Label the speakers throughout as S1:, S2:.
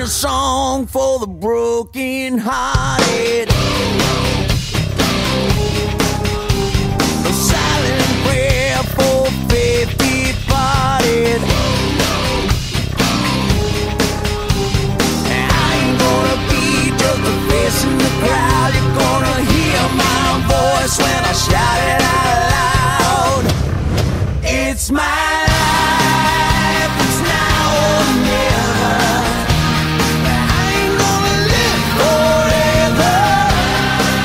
S1: song for the broken hearted. A silent prayer for faith departed. I ain't gonna be just a face in the crowd. You're gonna hear my voice when I shout it out loud. It's my life, it's now or never. I ain't gonna live forever.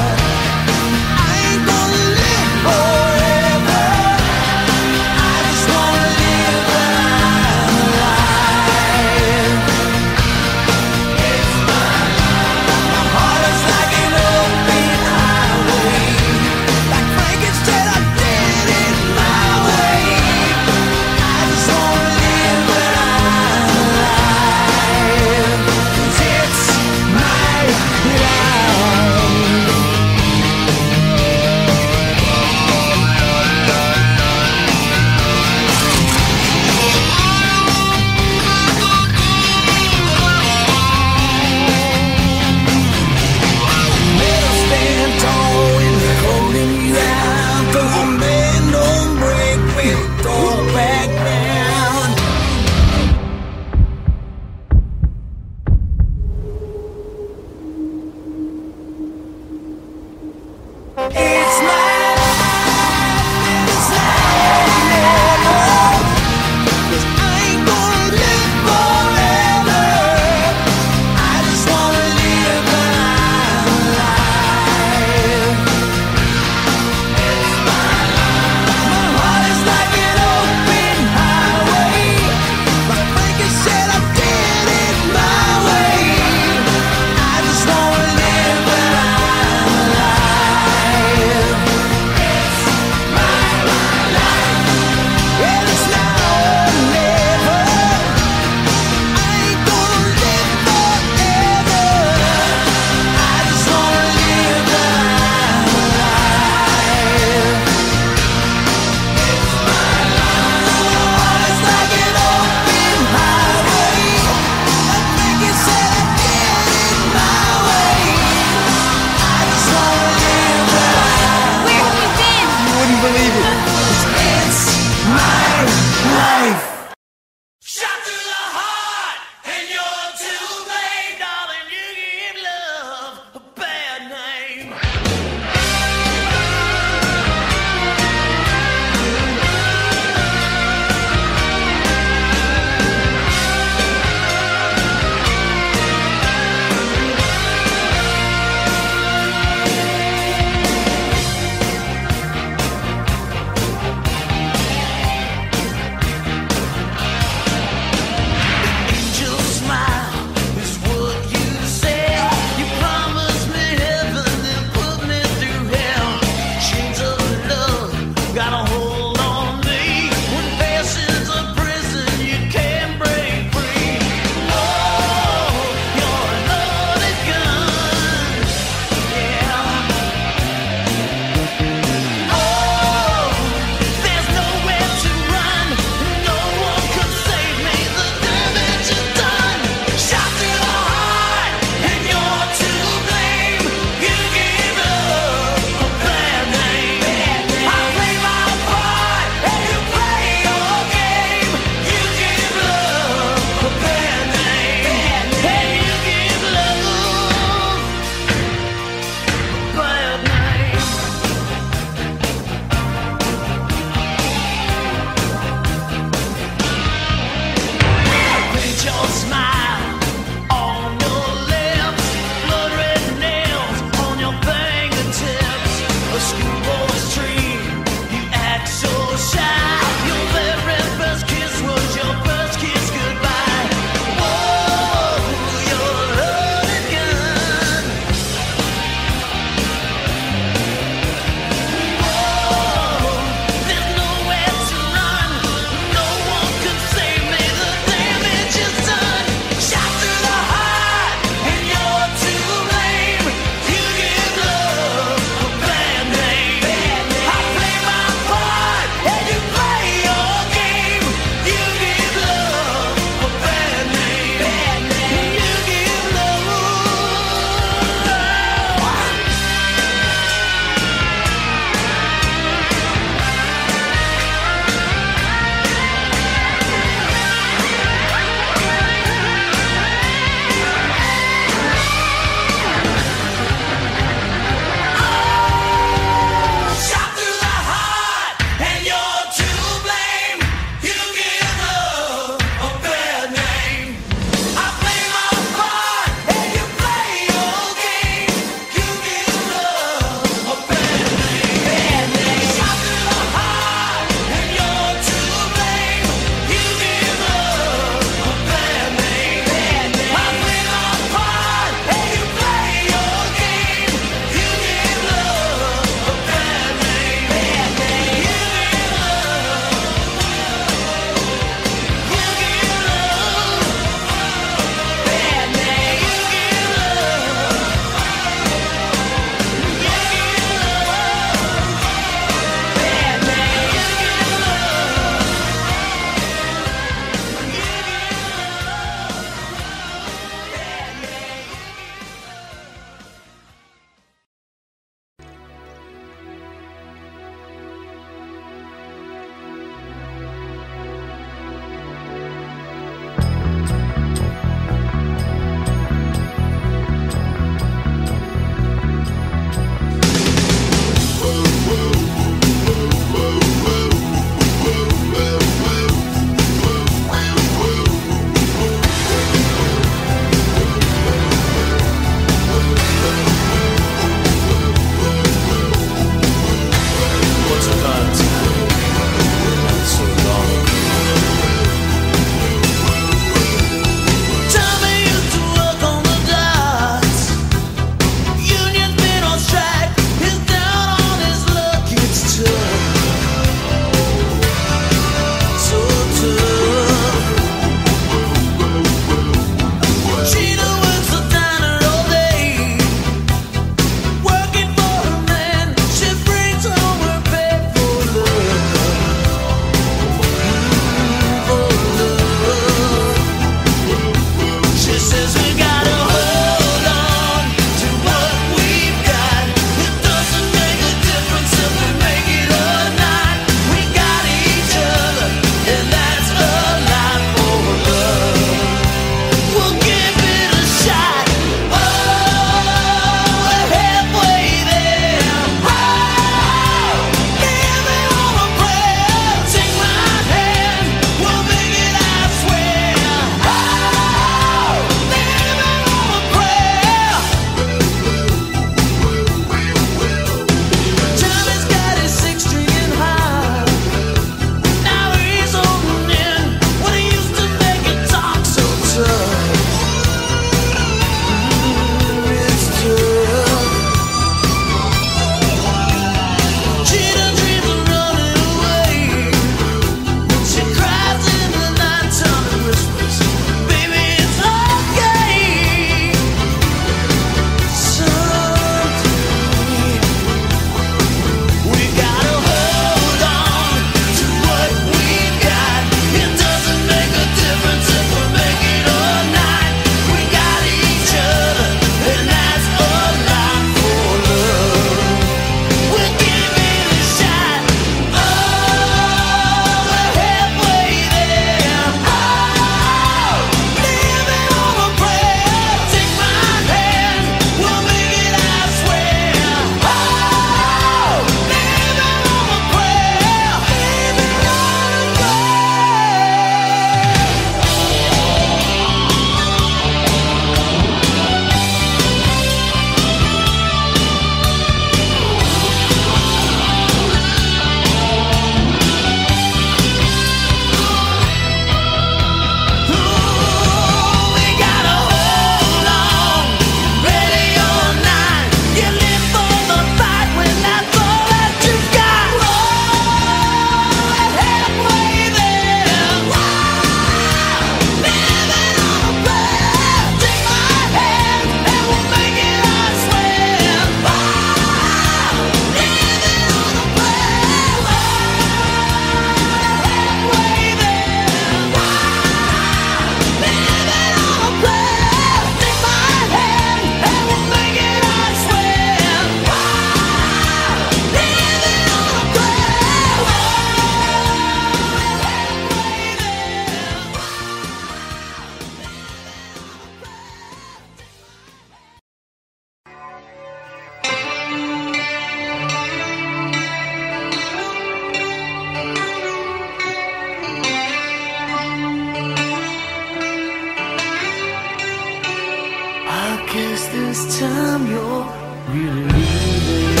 S1: guess this time you're really leaving.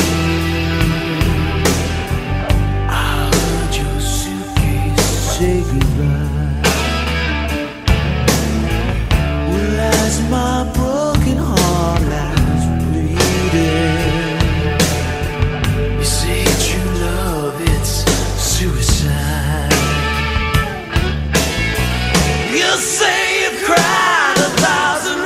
S1: I heard your suitcase say goodbye. Well, as my broken heart lies bleeding, you say true love, it's suicide. You say you've cried 1,000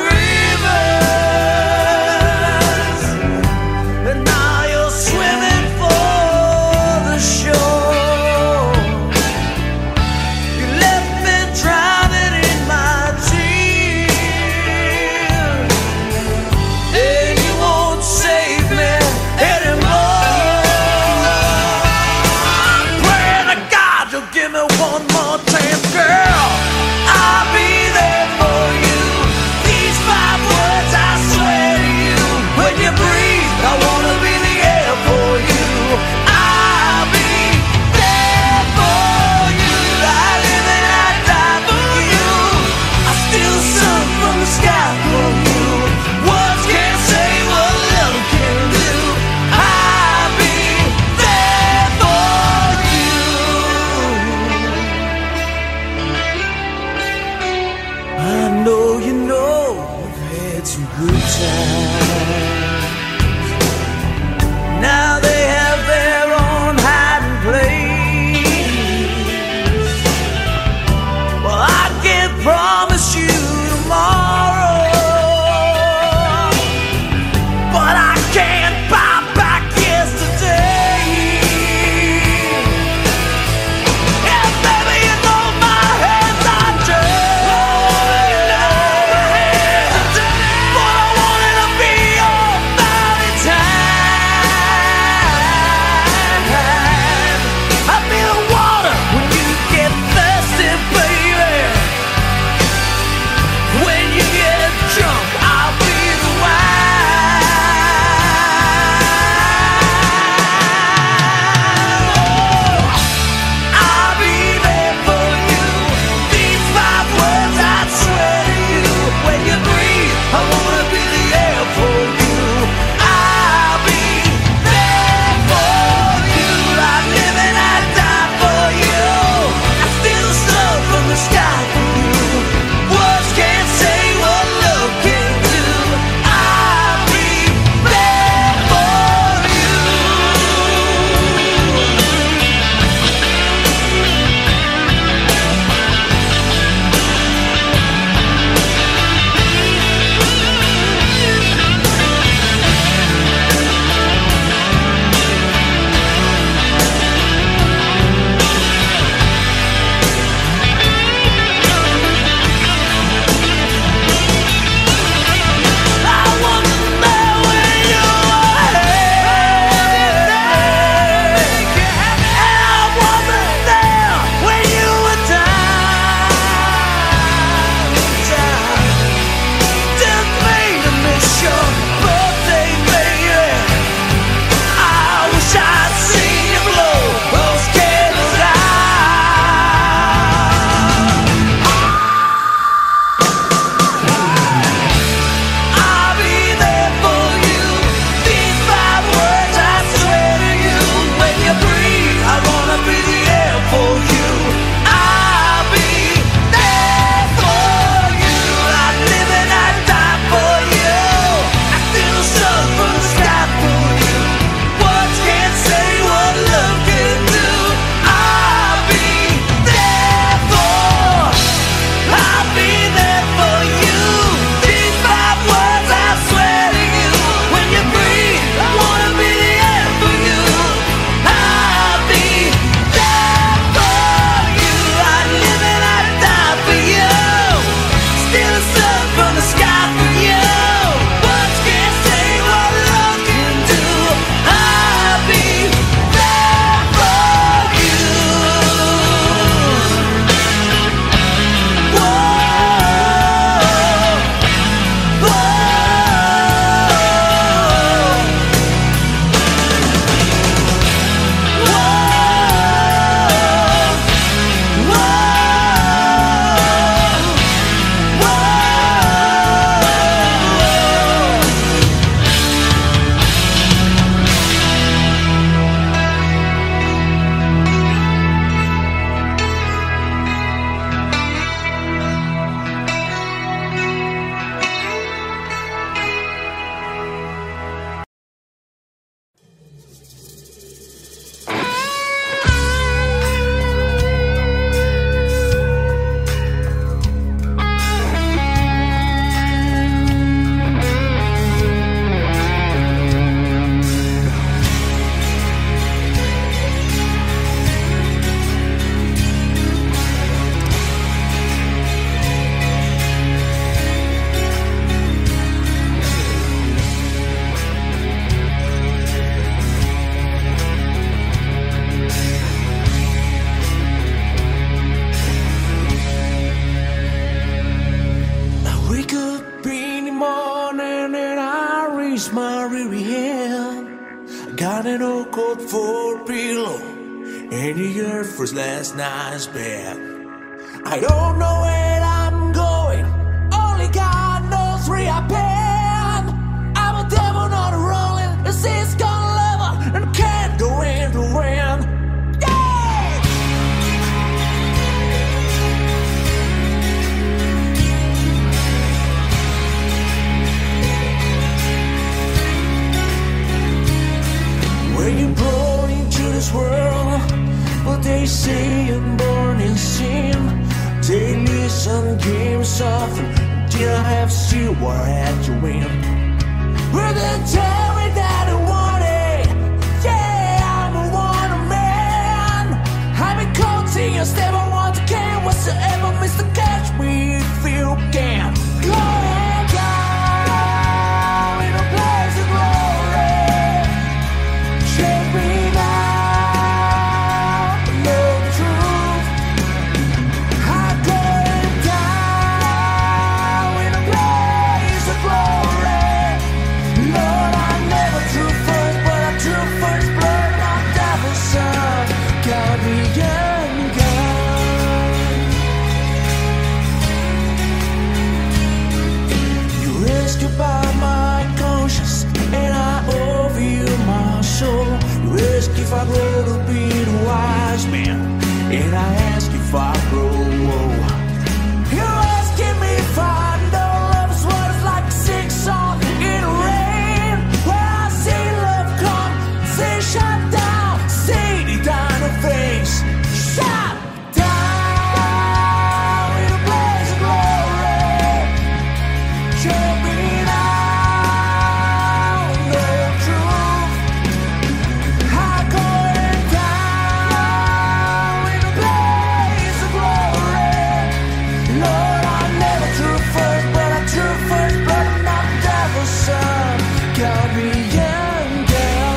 S1: rivers, and now you're swimming for the shore. You left me drowning in my tears, and you won't save me anymore. I'm praying to God you'll give me one more chance, girl. I'll be up in the morning and I reach my weary hand. I got an old coat for a pillow and the earth was last night's bed. I don't know where I'm going, only God knows where I've been. I'm a devil on a rolling, the sea's gone level and can't go in the wind. When you're born into this world, what they say I'm born in sin. They listen, game soften, till I have to see what I had to win. Well, they tell me that I want it, yeah, I'm a wanted man. I'm a coating, a step I want to can, whatsoever, Mr. Catch me if you can. Go and down in a place of glory. Shake me now, know the truth. I'm going down in a place of glory. Lord, I never drew first, but I drew first blood. My devil's son got me young gun. You rescued by my conscience, and I offer you my soul. You ask if I grow to be the wise man, and I ask if I grow old. You're asking me if I know love is what it's like to sing song in the rain. When I see love come, say shut down, say it down the face. Shut down in a blaze of glory. Show me now, know the truth. I'm going down in a blaze of glory. Lord, I never drew first, but I drew first blood. I'm not the devil's son, got me young gun.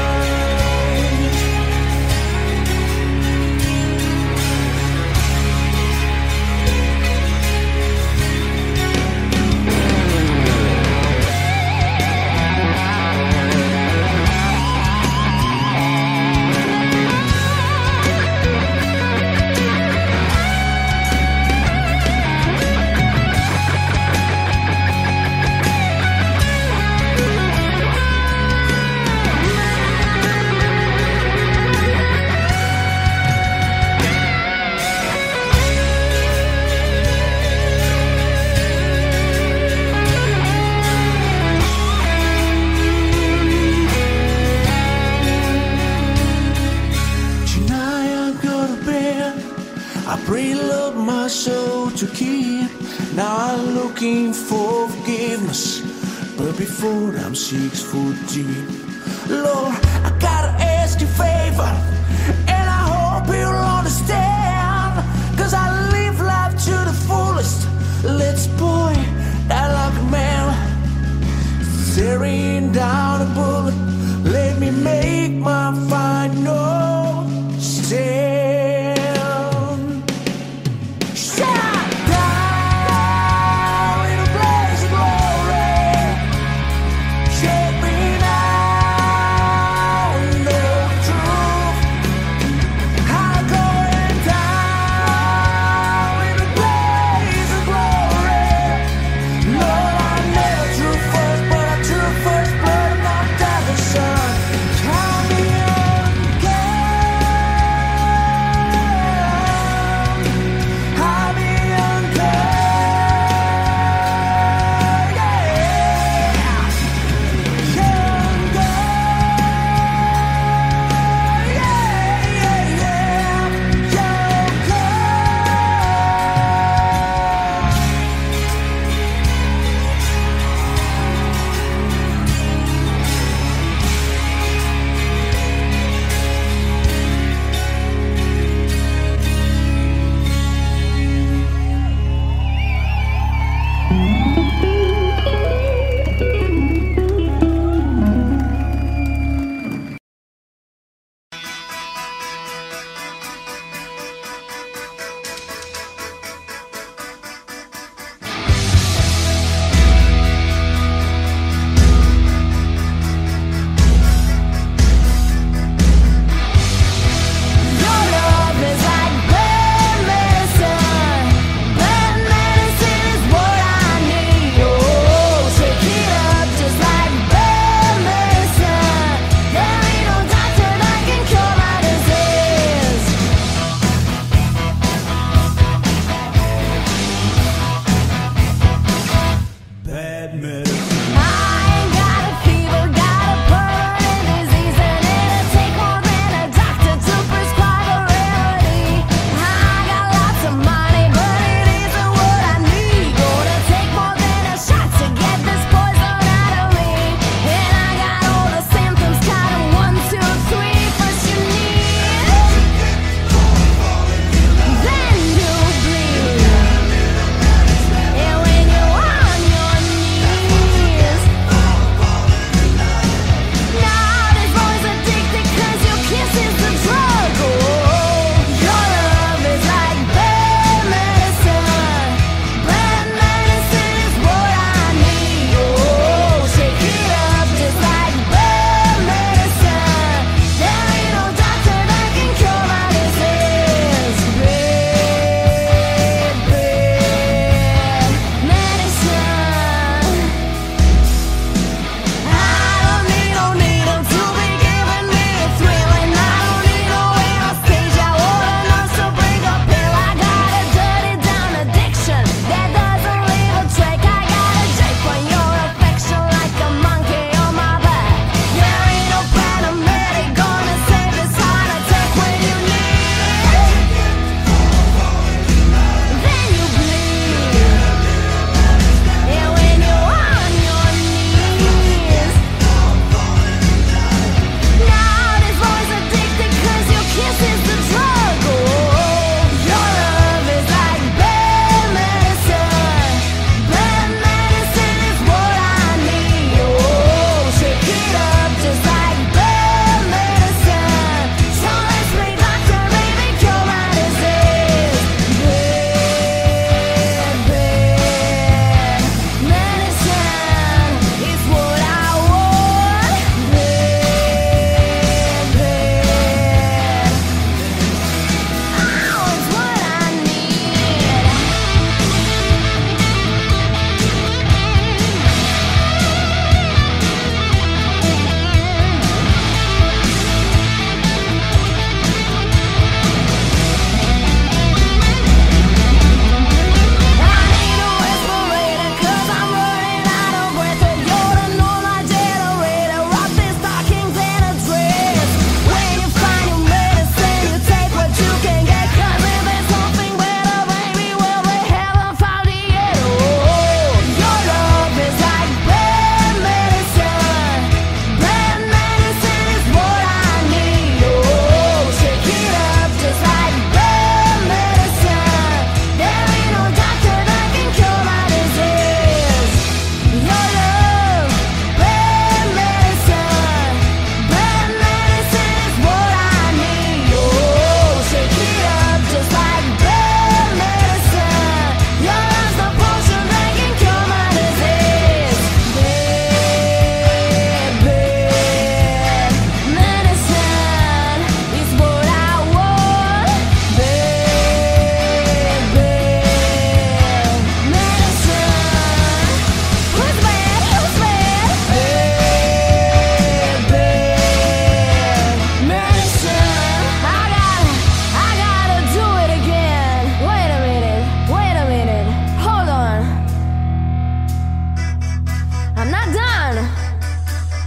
S1: Tonight I'm gonna bed. I pray love my soul to keep. Now I'm looking for forgiveness, but before I'm 6 foot deep. Lord, I gotta ask you favor, and I hope you'll understand. Cause I live life to the fullest. Let's boy, that like a man. Staring down a bullet, let me make my final stand. Shut down in a blaze of glory. Shake me now, know the truth. I'm going down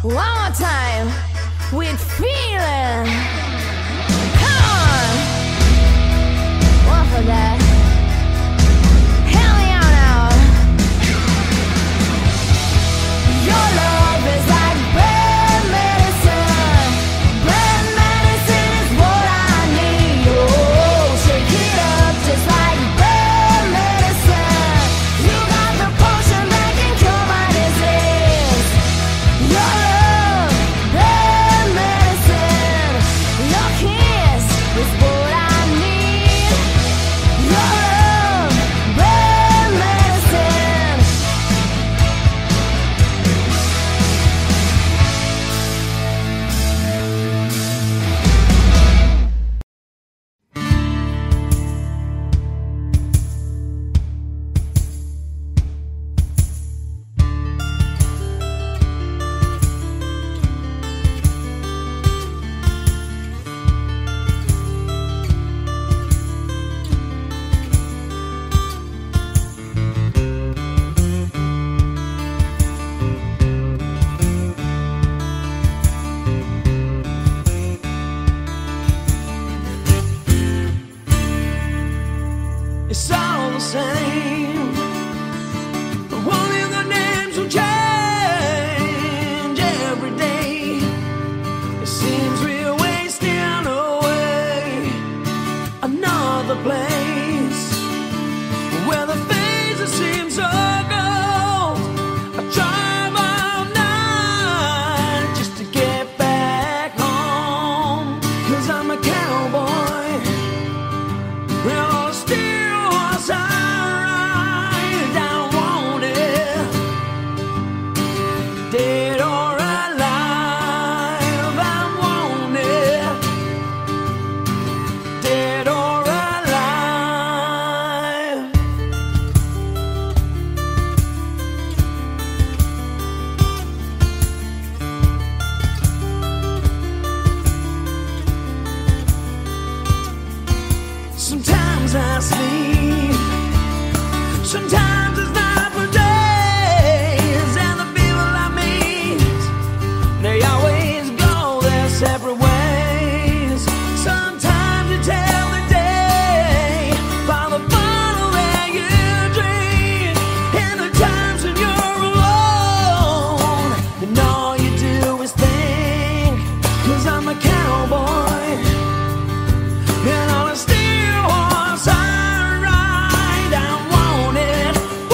S2: One more time with feeling. Come on. One for that. Hell yeah now. Your love is like bad medicine. Bad medicine is what I need. Oh, shake it up just like bad medicine. You got the potion that can cure my disease. Your love, bad medicine. Your kiss is what I need. Your love, bad medicine.
S1: It's all the same. Only the names will change every day. It seems we're wasting away. Another place where the faces seem so gold. I drive all night just to get back home. 'Cause I'm a cowboy. Well, still was I right, I want it. Dead or alive, I want it. Dead or alive. Sometimes I sleep, sometimes it's not for days. And the people I meet, they always go their separate ways. Sometimes you tell the day by the bottle that you drink. And the times when you're alone and all you do is think. 'Cause I'm a cowboy and all I still was I right, I want it.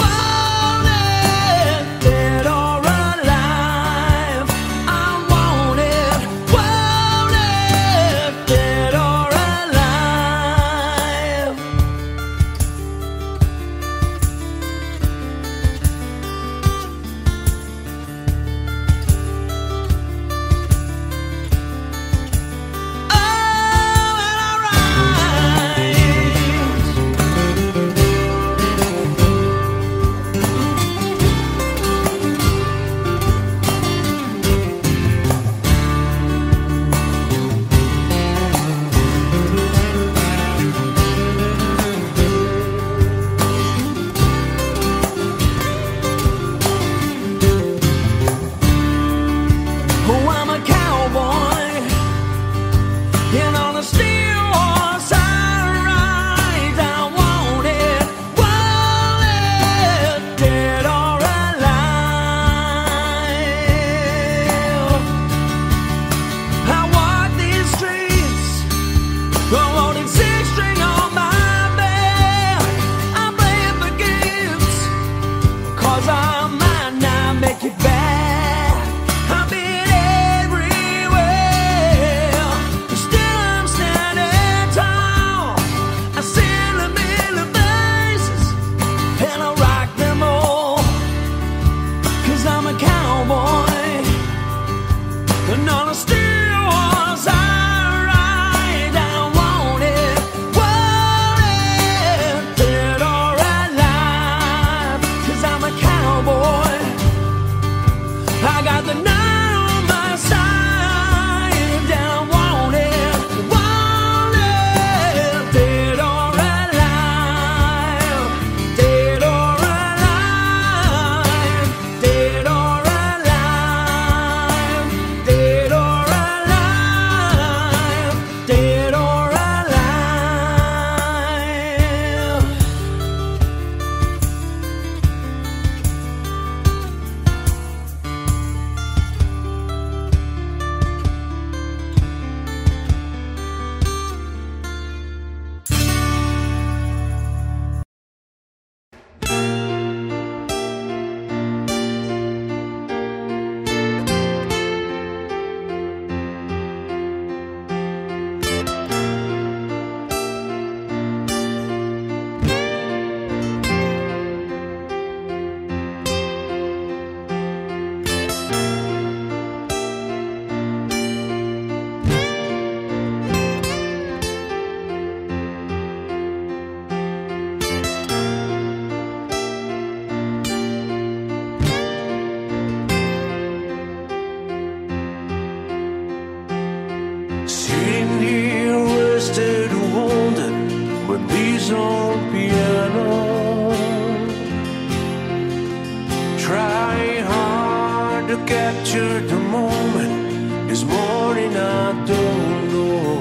S1: captured the moment. This morning I don't know.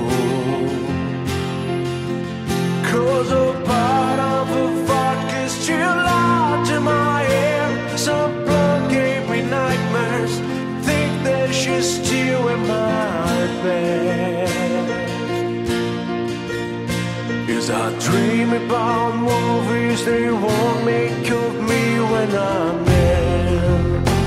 S1: 'Cause a part of a vodka is still out in my head. Some blood gave me nightmares. Think that she's still in my bed. As I dream about movies, they won't make of me when I'm dead.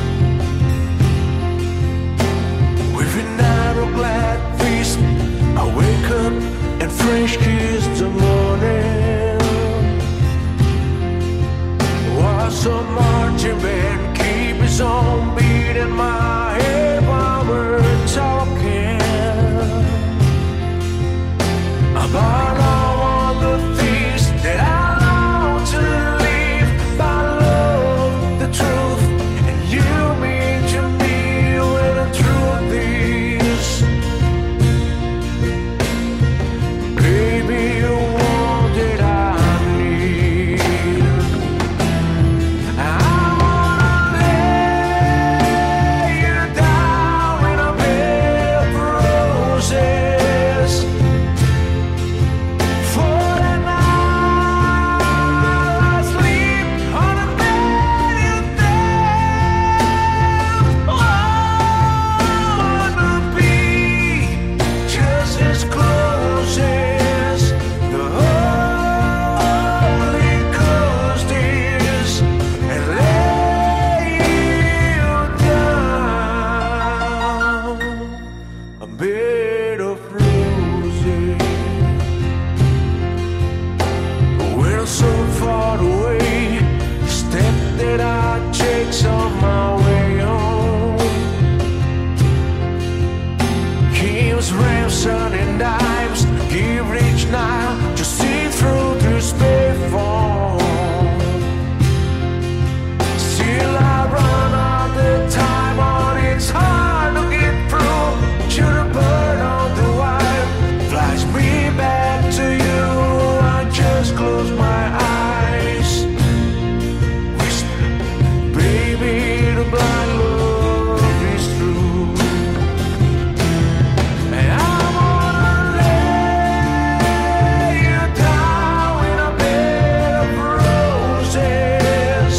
S1: With an ironclad fist, I wake up and French kiss the morning. While some marching band keep its own beat in my head while we're talking about all the things that I long to live by. Love the truth, and you mean to me when the truth is, baby, you're all that I need. I wanna lay you down in a bed of roses. For the night I sleep on a bed you left. Oh, I wanna be just as close as the Holy Coast is, and lay you down a bed of roses. When I'm so far away, the step that I take's on my way home. Keeps ransom and dimes, give each night to see through this big phone. Still I run all the time on, it's hard to get through. Should have burned on the wire, flash me back to you. I just close my eyes, whisper, baby, the blind love is true. And I wanna lay you down in a bed of roses.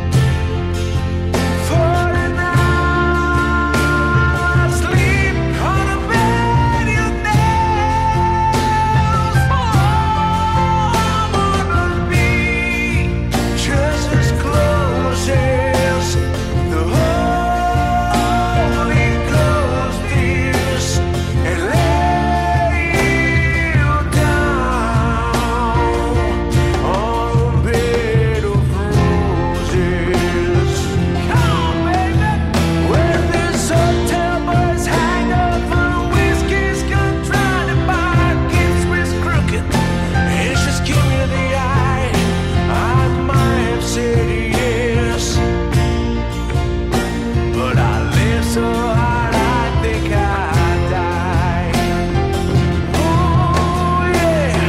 S1: For the night I sleep on a bed you left. Oh, I wanna be just as close as the Holy Ghost is, and lay you down on a bed of roses. Come on, baby. Where this hotel bus hang up on whiskey's gun, trying to buy gifts with crooked, and she's giving me the eye. I might have said yes, but I live so hard I think I die. Oh yeah.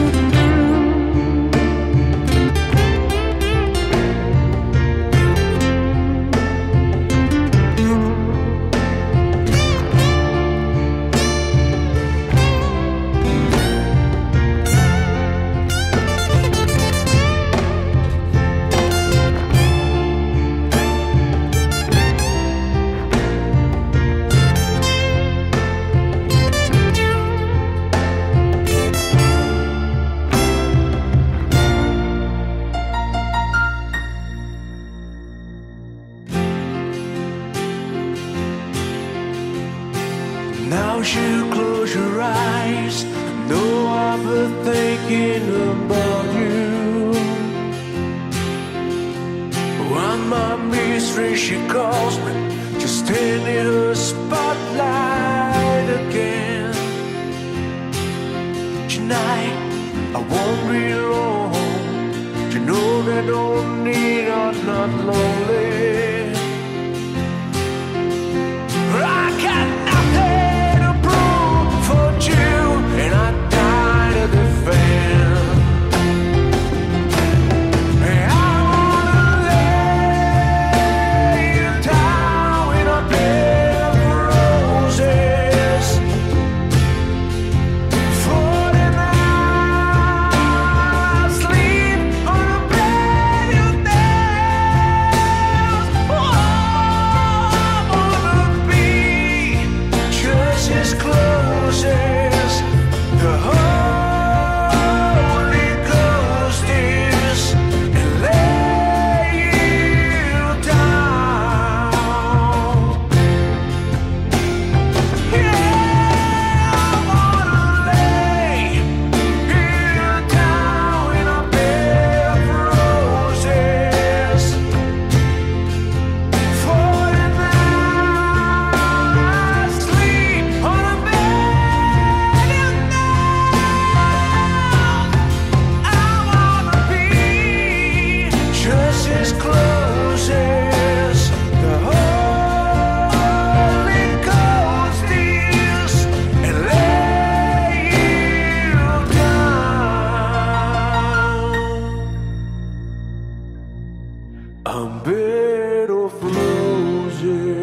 S1: Now you close your eyes, know I've been thinking about you. One my mistress, she calls me, just stand in her spotlight again. Tonight I won't be alone. You know that don't need, I'm not lonely. I got nothing to prove for you, and I died to defend. And I wanna lay you down in a a bed of roses.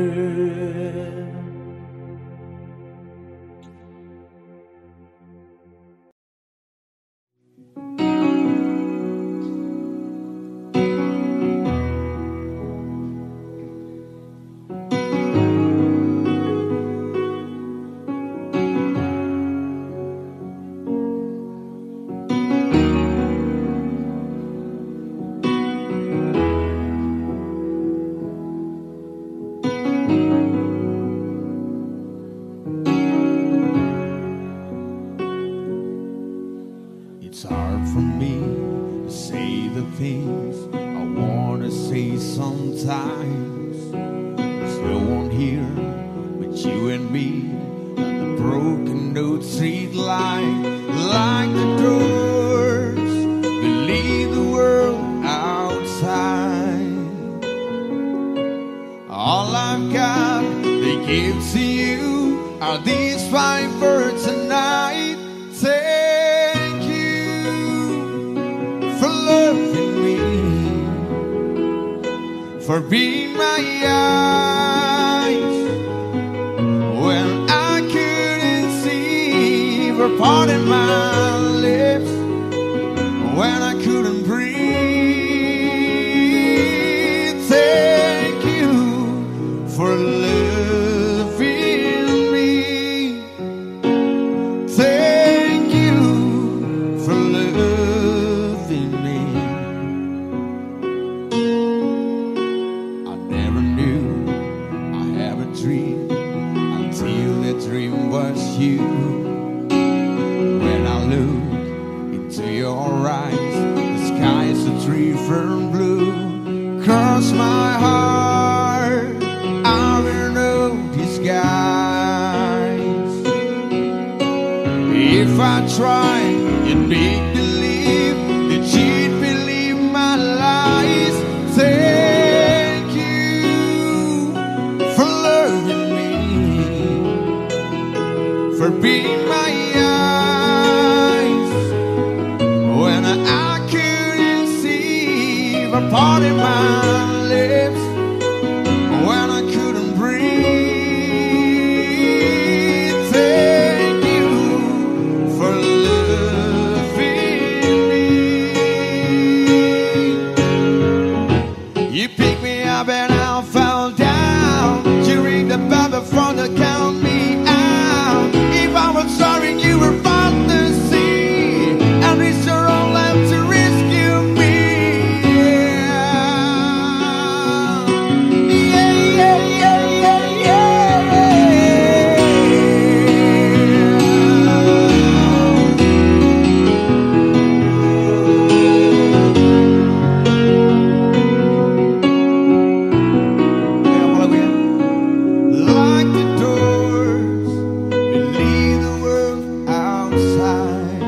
S3: It's hard for me to say the things I wanna say sometimes. There's no one here but you and me, and the broken old street light, like the doors that lead the world outside. All I've got to give to you are these fine words tonight. Thank you for loving me, for being my eyes when I couldn't see, for parting my lips when I couldn't breathe. Thank you for loving me. Thank you for loving me. I never knew I had a dream until the dream was you. When I look into your eyes, the sky is a river blue. Cross my heart, I will know disguise. If I try and make believe that you'd believe my lies. Thank you for loving me, for being my eyes when I couldn't see, for parting my lips when I couldn't breathe. Thank you for loving me. You picked me up and I fell down. You ring the bell before to count me out. If I was sorry, you were far to see, and it's your own left to rescue me. Yeah, yeah, yeah, yeah, yeah. Like the doors that lead the world outside.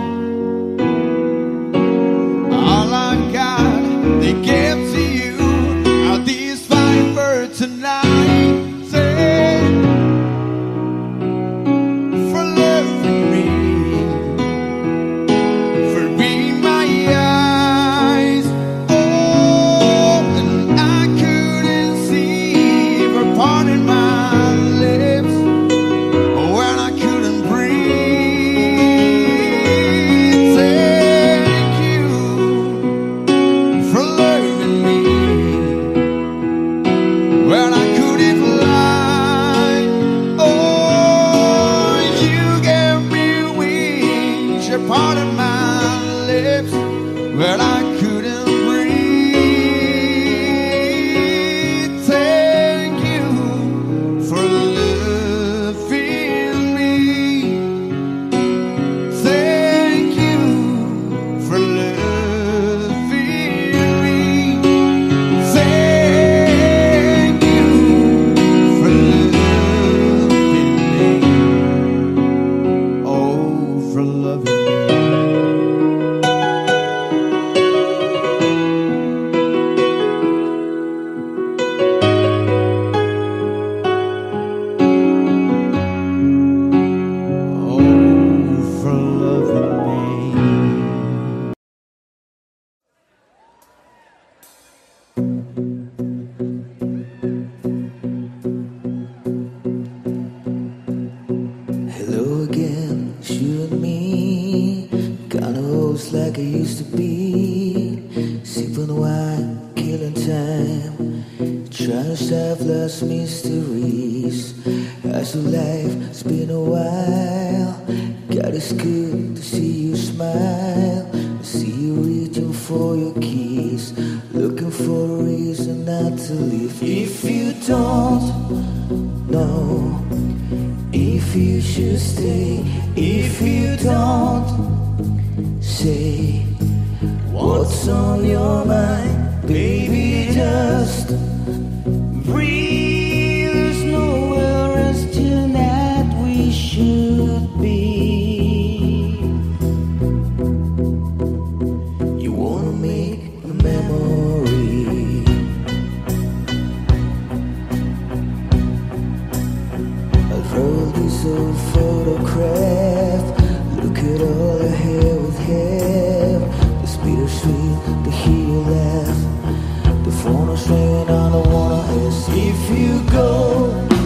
S3: All I've got to give to you are these fine words tonight. Say for loving me, for being my eyes. Oh, and I couldn't see, for parting my lips when I couldn't breathe. Thank you for loving me when I couldn't
S4: time, trust have lost mysteries. As your life, it's been a while. God, it's good to see you smile. I see you reaching for your keys, looking for a reason not to leave. If you don't know if you should stay, if you don't say what's on your mind, baby, just breathe. There's nowhere else tonight we should be. You wanna make a memory. I wrote this old photograph. Look at all the hair with hair. It's bittersweet to hear you laugh. The phone is ringing, I don't wanna ask if you go.